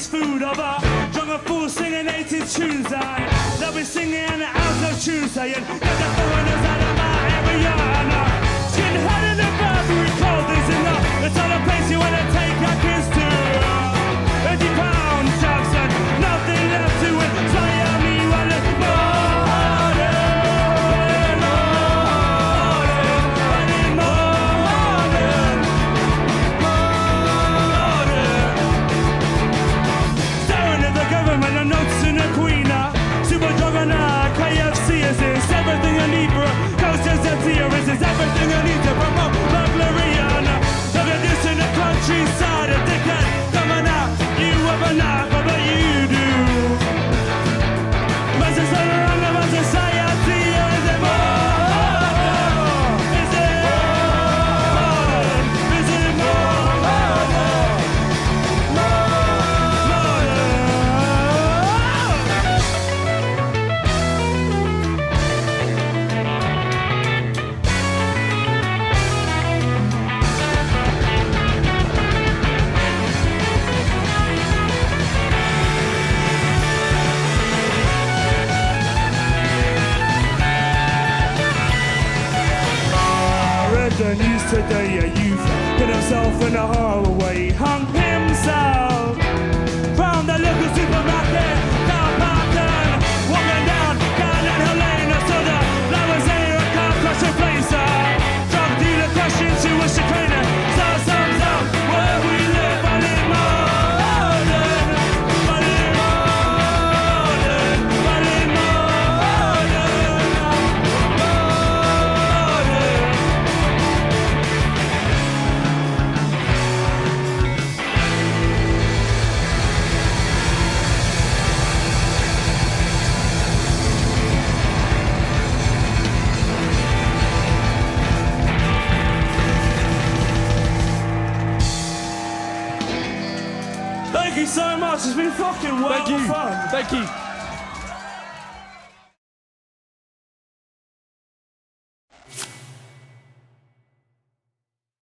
Chinese food of a drunken fool singing 80 tunes. They'll be singing out of tune saying, get the foreigners out of my area. Skinhead in the Burberry clothing's enough. It's all a place you wanna take our kids to. 80 pounds, Jackson, nothing left to inspire me while it's KFC is this everything I need for a coaster's empty, or is this everything I need to promote burglary? Look at this in the countryside, a dickhead coming out. You have a knife, I bet you do. Must it say around the society, or is it more? Is it modern? Is it more? The news today, a youth put himself in a hallway, hung himself from the local supermarket, car parking, walking down Garland Lane. I saw the Lamborghini, a car crash in place. Drug dealer crashed into a chicane. So sums up where we live, but in modern, but in modern, but in modern. Thank you so much. It's been fucking well fun. Thank you.